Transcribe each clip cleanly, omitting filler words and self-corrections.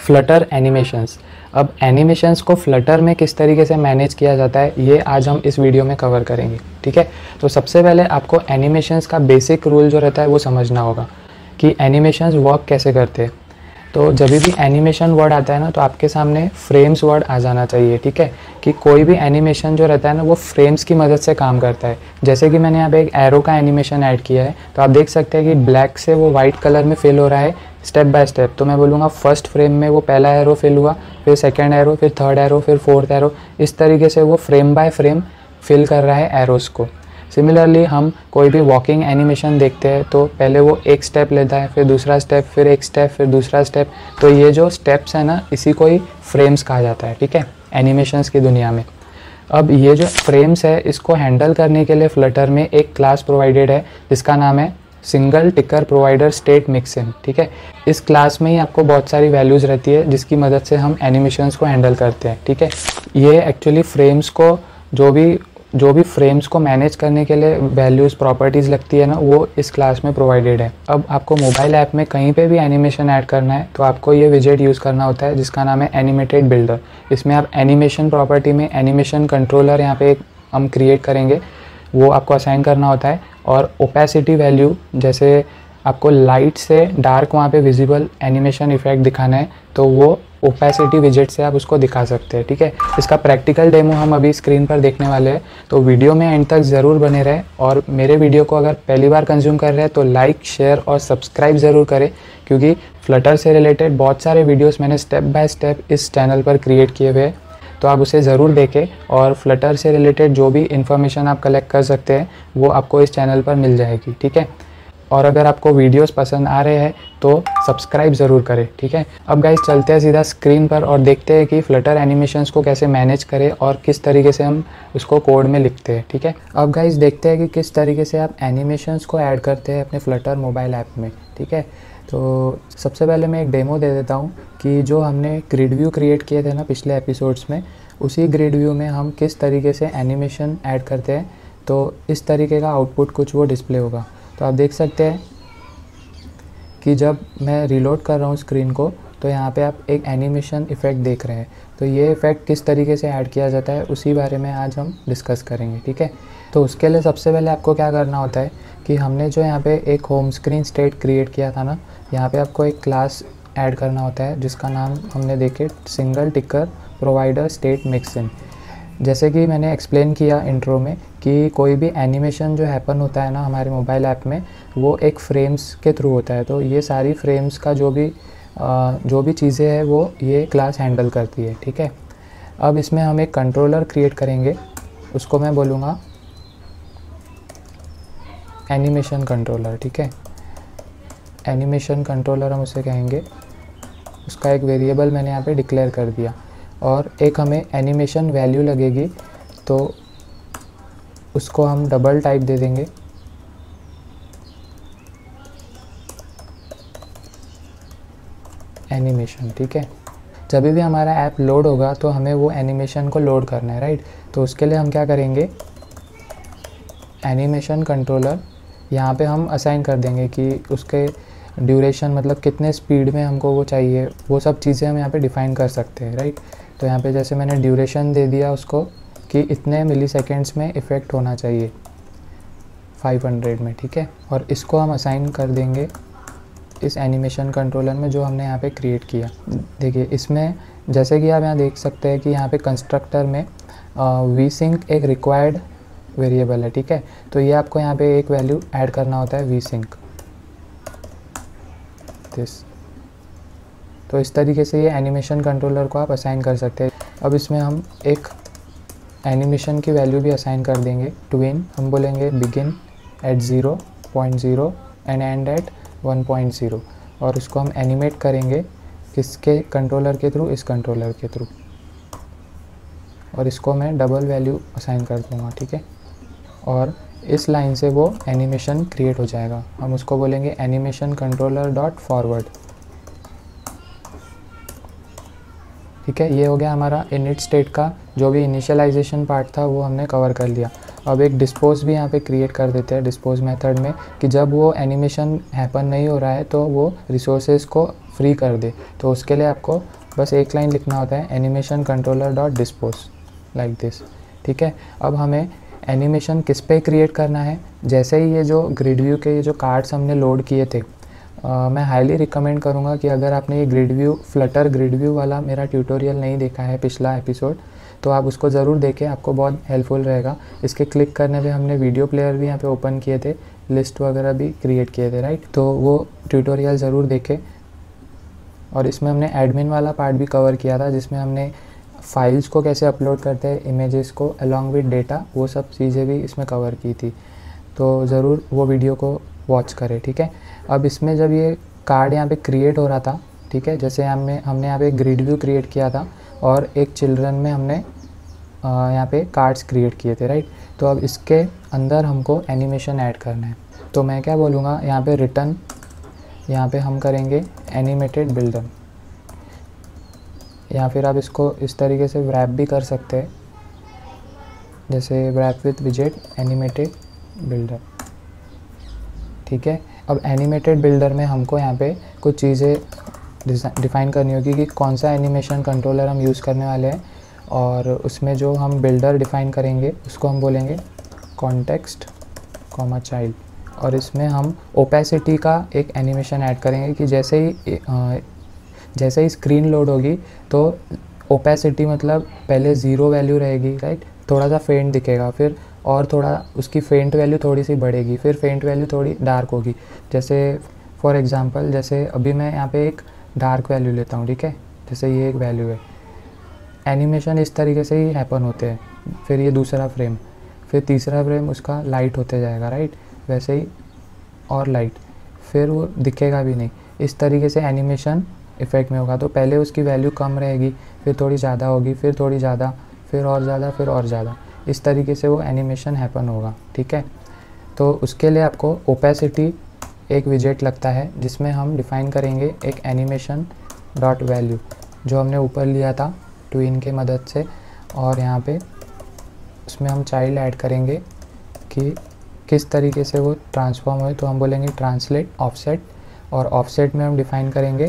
Flutter animations. अब animations को Flutter में किस तरीके से मैनेज किया जाता है ये आज हम इस वीडियो में कवर करेंगे, ठीक है। तो सबसे पहले आपको एनिमेशंस का बेसिक रूल जो रहता है वो समझना होगा कि एनिमेशंस वर्क कैसे करते हैं। तो जब भी एनिमेशन वर्ड आता है ना तो आपके सामने फ्रेम्स वर्ड आ जाना चाहिए, ठीक है, कि कोई भी एनिमेशन जो रहता है ना वो फ्रेम्स की मदद से काम करता है। जैसे कि मैंने यहाँ पे एक एरो का एनिमेशन ऐड किया है, तो आप देख सकते हैं कि ब्लैक से वो वाइट कलर में फिल हो रहा है स्टेप बाय स्टेप। तो मैं बोलूँगा फर्स्ट फ्रेम में वो पहला एरो फिल हुआ, फिर सेकेंड एरो, फिर थर्ड एरो, फिर फोर्थ एरो, इस तरीके से वो फ्रेम बाय फ्रेम फिल कर रहा है एरोस को। सिमिलरली हम कोई भी वॉकिंग एनिमेशन देखते हैं तो पहले वो एक स्टेप लेता है, फिर दूसरा स्टेप, फिर एक स्टेप, फिर दूसरा स्टेप। तो ये जो स्टेप्स है ना इसी को ही फ्रेम्स कहा जाता है, ठीक है, एनिमेशंस की दुनिया में। अब ये जो फ्रेम्स है इसको हैंडल करने के लिए फ्लटर में एक क्लास प्रोवाइडेड है जिसका नाम है सिंगल टिकर प्रोवाइडर स्टेट मिक्सिंग, ठीक है। इस क्लास में ही आपको बहुत सारी वैल्यूज़ रहती है जिसकी मदद से हम एनिमेशंस को हैंडल करते हैं, ठीक है। ये एक्चुअली फ्रेम्स को जो भी फ्रेम्स को मैनेज करने के लिए वैल्यूज़ प्रॉपर्टीज़ लगती है ना वो इस क्लास में प्रोवाइडेड है। अब आपको मोबाइल ऐप में कहीं पे भी एनिमेशन ऐड करना है तो आपको ये विजेट यूज़ करना होता है जिसका नाम है एनिमेटेड बिल्डर। इसमें आप एनिमेशन प्रॉपर्टी में एनिमेशन कंट्रोलर यहाँ पे हम क्रिएट करेंगे, वो आपको असाइन करना होता है। और ओपेसिटी वैल्यू, जैसे आपको लाइट से डार्क वहाँ पे विजिबल एनिमेशन इफेक्ट दिखाना है तो वो ओपेसिटी विजेट से आप उसको दिखा सकते हैं, ठीक है। इसका प्रैक्टिकल डेमो हम अभी स्क्रीन पर देखने वाले हैं, तो वीडियो में एंड तक ज़रूर बने रहें। और मेरे वीडियो को अगर पहली बार कंज्यूम कर रहे हैं तो लाइक, शेयर और सब्सक्राइब ज़रूर करें, क्योंकि फ्लटर से रिलेटेड बहुत सारे वीडियोस मैंने स्टेप बाय स्टेप इस चैनल पर क्रिएट किए हुए हैं, तो आप उसे ज़रूर देखें। और फ्लटर से रिलेटेड जो भी इन्फॉर्मेशन आप कलेक्ट कर सकते हैं वो आपको इस चैनल पर मिल जाएगी, ठीक है। और अगर आपको वीडियोस पसंद आ रहे हैं तो सब्सक्राइब ज़रूर करें, ठीक है। अब गाइस चलते हैं सीधा स्क्रीन पर और देखते हैं कि फ्लटर एनिमेशंस को कैसे मैनेज करें और किस तरीके से हम उसको कोड में लिखते हैं, ठीक है। अब गाइस देखते हैं कि किस तरीके से आप एनिमेशंस को ऐड करते हैं अपने फ्लटर मोबाइल ऐप में, ठीक है। तो सबसे पहले मैं एक डेमो दे देता हूँ कि जो हमने ग्रिड व्यू क्रिएट किए थे ना पिछले एपिसोड्स में, उसी ग्रिड व्यू में हम किस तरीके से एनिमेशन ऐड करते हैं। तो इस तरीके का आउटपुट कुछ वो डिस्प्ले होगा। तो आप देख सकते हैं कि जब मैं रीलोड कर रहा हूँ स्क्रीन को तो यहाँ पे आप एक एनिमेशन इफ़ेक्ट देख रहे हैं। तो ये इफ़ेक्ट किस तरीके से ऐड किया जाता है उसी बारे में आज हम डिस्कस करेंगे, ठीक है। तो उसके लिए सबसे पहले आपको क्या करना होता है कि हमने जो यहाँ पे एक होम स्क्रीन स्टेट क्रिएट किया था ना, यहाँ पे आपको एक क्लास ऐड करना होता है जिसका नाम हमने देखे सिंगल टिकर प्रोवाइडर स्टेट मिक्सिंग। जैसे कि मैंने एक्सप्लेन किया इंट्रो में कि कोई भी एनिमेशन जो हैपन होता है ना हमारे मोबाइल ऐप में वो एक फ्रेम्स के थ्रू होता है। तो ये सारी फ्रेम्स का जो भी चीज़ें हैं वो ये क्लास हैंडल करती है, ठीक है। अब इसमें हम एक कंट्रोलर क्रिएट करेंगे, उसको मैं बोलूँगा एनिमेशन कंट्रोलर, ठीक है। एनिमेशन कंट्रोलर हम उसे कहेंगे। उसका एक वेरिएबल मैंने यहाँ पे डिक्लेयर कर दिया और एक हमें एनिमेशन वैल्यू लगेगी तो उसको हम डबल टाइप दे देंगे। एनिमेशन, ठीक है। जब भी हमारा ऐप लोड होगा तो हमें वो एनिमेशन को लोड करना है, राइट। तो उसके लिए हम क्या करेंगे, एनिमेशन कंट्रोलर यहाँ पे हम असाइन कर देंगे कि उसके ड्यूरेशन मतलब कितने स्पीड में हमको वो चाहिए, वो सब चीज़ें हम यहाँ पे डिफ़ाइन कर सकते हैं, राइट। तो यहाँ पे जैसे मैंने ड्यूरेशन दे दिया उसको कि इतने मिली सेकेंड्स में इफ़ेक्ट होना चाहिए 500 में, ठीक है। और इसको हम असाइन कर देंगे इस एनिमेशन कंट्रोलर में जो हमने यहाँ पे क्रिएट किया। देखिए इसमें जैसे कि आप यहाँ देख सकते हैं कि यहाँ पे कंस्ट्रक्टर में vsync एक रिक्वायर्ड वेरिएबल है, ठीक है। तो ये आपको यहाँ पे एक वैल्यू ऐड करना होता है vsync दिस। तो इस तरीके से ये एनिमेशन कंट्रोलर को आप असाइन कर सकते हैं। अब इसमें हम एक एनिमेशन की वैल्यू भी असाइन कर देंगे ट्विन। हम बोलेंगे begin at 0.0 and end at 1.0 और उसको हम एनिमेट करेंगे किसके कंट्रोलर के थ्रू, इस कंट्रोलर के थ्रू। और इसको मैं डबल वैल्यू असाइन कर दूँगा, ठीक है। और इस लाइन से वो एनिमेशन क्रिएट हो जाएगा। हम उसको बोलेंगे एनिमेशन कंट्रोलर डॉट फॉरवर्ड, ठीक है। ये हो गया हमारा इनिट स्टेट का जो भी इनिशियलाइजेशन पार्ट था वो हमने कवर कर लिया। अब एक डिस्पोज भी यहाँ पे क्रिएट कर देते हैं डिस्पोज मेथड में कि जब वो एनिमेशन हैपन नहीं हो रहा है तो वो रिसोर्सेज को फ्री कर दे, तो उसके लिए आपको बस एक लाइन लिखना होता है, animation controller dot dispose, like this. ठीक है, अब हमें एनिमेशन किस पे क्रिएट करना है। जैसे ही ये जो ग्रिड व्यू के ये जो कार्ड्स हमने लोड किए थे, मैं हाईली रिकमेंड करूँगा कि अगर आपने ये grid view, Flutter grid view वाला मेरा ट्यूटोरियल नहीं देखा है पिछला एपिसोड, तो आप उसको ज़रूर देखें, आपको बहुत हेल्पफुल रहेगा। इसके क्लिक करने पे हमने वीडियो प्लेयर भी यहाँ पे ओपन किए थे, लिस्ट वगैरह भी क्रिएट किए थे, राइट। तो वो ट्यूटोरियल ज़रूर देखें। और इसमें हमने एडमिन वाला पार्ट भी कवर किया था, जिसमें हमने फाइल्स को कैसे अपलोड करते हैं, इमेजेस को अलॉन्ग विद डेटा, वो सब चीज़ें भी इसमें कवर की थी। तो ज़रूर वो वीडियो को वॉच करें, ठीक है। अब इसमें जब ये कार्ड यहाँ पे क्रिएट हो रहा था, ठीक है, जैसे हमने यहाँ पे ग्रिड व्यू क्रिएट किया था और एक चिल्ड्रन में हमने यहाँ पे कार्ड्स क्रिएट किए थे, राइट। तो अब इसके अंदर हमको एनिमेशन ऐड करना है। तो मैं क्या बोलूँगा, यहाँ पे रिटर्न, यहाँ पे हम करेंगे एनिमेटेड बिल्डर, या फिर आप इसको इस तरीके से रैप भी कर सकते हैं, जैसे रैप विथ विजेट एनिमेटेड बिल्डर। ठीक है, अब एनिमेटेड बिल्डर में हमको यहाँ पे कुछ चीज़ें डिफ़ाइन करनी होगी कि कौन सा एनिमेशन कंट्रोलर हम यूज़ करने वाले हैं, और उसमें जो हम बिल्डर डिफ़ाइन करेंगे उसको हम बोलेंगे कॉन्टेक्स्ट कॉमा चाइल्ड। और इसमें हम ओपेसिटी का एक एनिमेशन ऐड करेंगे कि जैसे ही स्क्रीन लोड होगी तो ओपेसिटी मतलब पहले 0 वैल्यू रहेगी, राइट, थोड़ा सा फेंट दिखेगा, फिर और थोड़ा उसकी फेंट वैल्यू थोड़ी सी बढ़ेगी, फिर फेंट वैल्यू थोड़ी डार्क होगी। जैसे फॉर एग्जांपल, जैसे अभी मैं यहाँ पे एक डार्क वैल्यू लेता हूँ, ठीक है, जैसे ये एक वैल्यू है। एनिमेशन इस तरीके से ही हैपन होते हैं, फिर ये दूसरा फ्रेम, फिर तीसरा फ्रेम उसका लाइट होते जाएगा, राइट, वैसे ही और लाइट, फिर वो दिखेगा भी नहीं। इस तरीके से एनिमेशन इफ़ेक्ट में होगा। तो पहले उसकी वैल्यू कम रहेगी, फिर थोड़ी ज़्यादा होगी, फिर थोड़ी ज़्यादा, फिर और ज़्यादा, फिर और ज़्यादा, इस तरीके से वो एनिमेशन हैपन होगा, ठीक है। तो उसके लिए आपको ओपेसिटी एक विजेट लगता है, जिसमें हम डिफ़ाइन करेंगे एक एनिमेशन डॉट वैल्यू, जो हमने ऊपर लिया था ट्विन के मदद से, और यहाँ पे उसमें हम चाइल्ड ऐड करेंगे कि किस तरीके से वो ट्रांसफॉर्म हुए। तो हम बोलेंगे ट्रांसलेट ऑफसेट, और ऑफसेट में हम डिफ़ाइन करेंगे,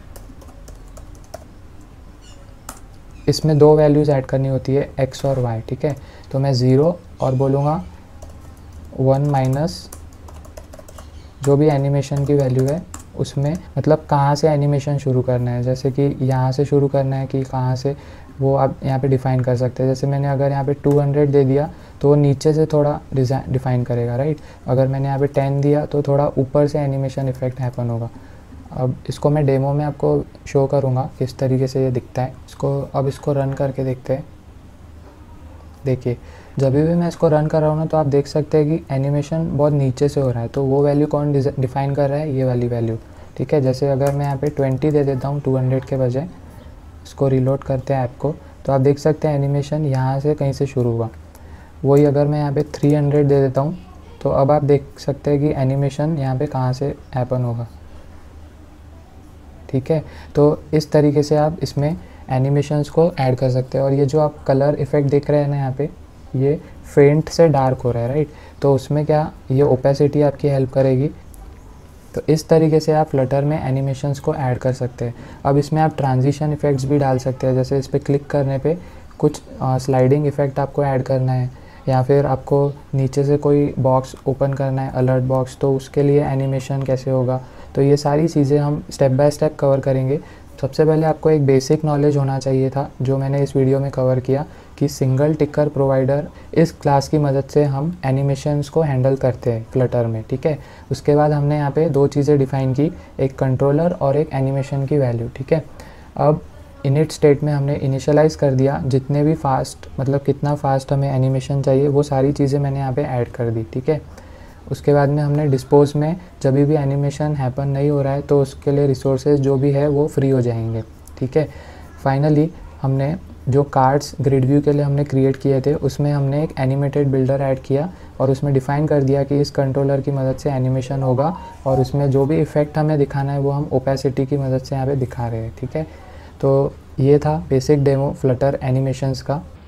इसमें 2 वैल्यूज़ ऐड करनी होती है, x और y, ठीक है। तो मैं 0 और बोलूँगा 1 माइनस जो भी एनिमेशन की वैल्यू है उसमें, मतलब कहाँ से एनिमेशन शुरू करना है, जैसे कि यहाँ से शुरू करना है कि कहाँ से, वो आप यहाँ पे डिफ़ाइन कर सकते हैं। जैसे मैंने अगर यहाँ पे 200 दे दिया तो वो नीचे से थोड़ा डिफ़ाइन करेगा, राइट। अगर मैंने यहाँ पे 10 दिया तो थोड़ा ऊपर से एनिमेशन इफ़ेक्ट हैपन होगा। अब इसको मैं डेमो में आपको शो करूँगा किस तरीके से ये दिखता है। अब इसको रन करके देखते हैं। देखिए, जब भी मैं इसको रन कर रहा हूँ ना, तो आप देख सकते हैं कि एनिमेशन बहुत नीचे से हो रहा है। तो वो वैल्यू कौन डिफ़ाइन कर रहा है, ये वाली वैल्यू, ठीक है। जैसे अगर मैं यहाँ पे 20 दे देता हूँ 200 के बजाय, इसको रिलोड करते हैं ऐप को, तो आप देख सकते हैं एनिमेशन यहाँ से कहीं से शुरू हुआ। वही अगर मैं यहाँ पे 300 दे देता हूँ, तो अब आप देख सकते हैं कि एनिमेशन यहाँ पे कहाँ से हैपन होगा, ठीक है। तो इस तरीके से आप इसमें एनिमेशंस को ऐड कर सकते हैं। और ये जो आप कलर इफ़ेक्ट देख रहे हैं ना यहाँ पे, ये फेंट से डार्क हो रहा है, राइट। तो उसमें क्या, ये ओपेसिटी आपकी हेल्प करेगी। तो इस तरीके से आप फ्लटर में एनिमेशंस को ऐड कर सकते हैं। अब इसमें आप ट्रांजिशन इफ़ेक्ट्स भी डाल सकते हैं। जैसे इस पर क्लिक करने पे कुछ स्लाइडिंग इफ़ेक्ट आपको ऐड करना है, या फिर आपको नीचे से कोई बॉक्स ओपन करना है, अलर्ट बॉक्स, तो उसके लिए एनिमेशन कैसे होगा। तो ये सारी चीज़ें हम स्टेप बाय स्टेप कवर करेंगे। सबसे पहले आपको एक बेसिक नॉलेज होना चाहिए था, जो मैंने इस वीडियो में कवर किया, कि सिंगल टिकर प्रोवाइडर इस क्लास की मदद से हम एनिमेशंस को हैंडल करते हैं फ्लटर में, ठीक है। उसके बाद हमने यहाँ पे 2 चीज़ें डिफ़ाइन की, एक कंट्रोलर और एक एनिमेशन की वैल्यू, ठीक है। अब इनिट स्टेट में हमने इनिशियलाइज़ कर दिया, जितने भी फास्ट, मतलब कितना फास्ट हमें एनिमेशन चाहिए, वो सारी चीज़ें मैंने यहाँ पे ऐड कर दी, ठीक है। उसके बाद में हमने डिस्पोज में जब भी एनिमेशन हैपन नहीं हो रहा है, तो उसके लिए रिसोर्सेज जो भी है वो फ्री हो जाएंगे, ठीक है। फाइनली हमने जो कार्ड्स ग्रिड व्यू के लिए हमने क्रिएट किए थे, उसमें हमने एक एनिमेटेड बिल्डर ऐड किया, और उसमें डिफ़ाइन कर दिया कि इस कंट्रोलर की मदद से एनिमेशन होगा, और उसमें जो भी इफ़ेक्ट हमें दिखाना है वो हम ओपेसिटी की मदद से यहाँ पे दिखा रहे हैं, ठीक है। तो ये था बेसिक डेमो फ्लटर एनिमेशंस का।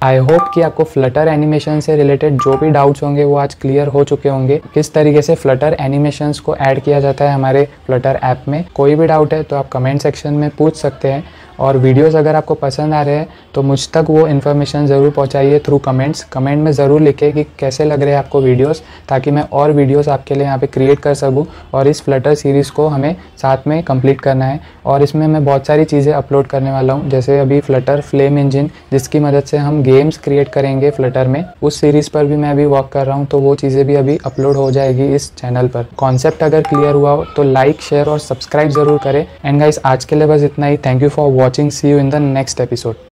आई होप कि आपको फ्लटर एनिमेशन से रिलेटेड जो भी डाउट्स होंगे वो आज क्लियर हो चुके होंगे, किस तरीके से फ्लटर एनिमेशंस को ऐड किया जाता है हमारे फ्लटर ऐप में। कोई भी डाउट है तो आप कमेंट सेक्शन में पूछ सकते हैं, और वीडियोस अगर आपको पसंद आ रहे हैं तो मुझ तक वो इन्फॉर्मेशन ज़रूर पहुंचाइए थ्रू कमेंट्स। कमेंट में ज़रूर लिखें कि कैसे लग रहे हैं आपको वीडियोस, ताकि मैं और वीडियोस आपके लिए यहाँ पे क्रिएट कर सकूँ। और इस फ्लटर सीरीज़ को हमें साथ में कंप्लीट करना है, और इसमें मैं बहुत सारी चीज़ें अपलोड करने वाला हूँ, जैसे अभी फ्लटर फ्लेम इंजन जिसकी मदद से हम गेम्स क्रिएट करेंगे फ्लटर में, उस सीरीज़ पर भी मैं अभी वर्क कर रहा हूँ। तो वो चीज़ें भी अभी अपलोड हो जाएगी इस चैनल पर। कॉन्सेप्ट अगर क्लियर हुआ हो तो लाइक, शेयर और सब्सक्राइब ज़रूर करें। एंड गाइस, आज के लिए बस इतना ही। Thank you for watching. See you in the next episode.